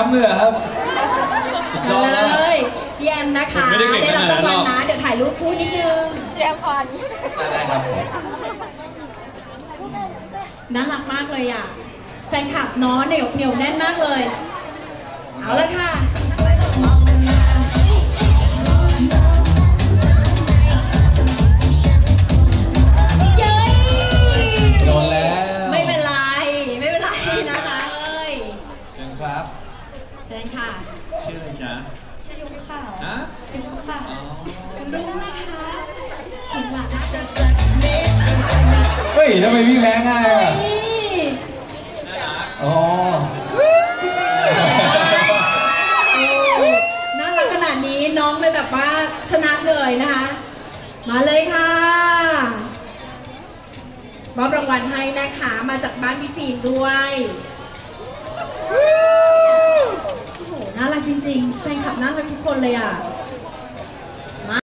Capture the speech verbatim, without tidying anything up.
ำเลยครับเลยพี่แอมนะคะได้รับรางวัลนะเดี๋ยวถ่ายรูปคู่นิดนึงแจมพรได้ครับน่ารักมากเลยอ่ะแฟนคลับเนาะเหนียวเหนียวแน่นมากเลยเอาละค่ะโดนแล้วไม่เป็นไรไม่เป็นไรนะคะเชิญครับเชิญค่ะชื่ออะไรจ๊ะชื่อยุ้งค่ะฮะยุ้งค่ะยุ้งนะคะสิบหลักเฮ้ยทำไมพี่แพ้ง่ายอ่ะอ๋อน่ารักขนาดนี้น้องเลยแบบว่าชนะเลยนะคะมาเลยค่ะมอบรางวัลให้นะคะมาจากบ้านพี่ฟิล์มด้วยโอ้โหน่ารักจริงๆแฟนคลับน่ารักทุกคนเลยอ่ะ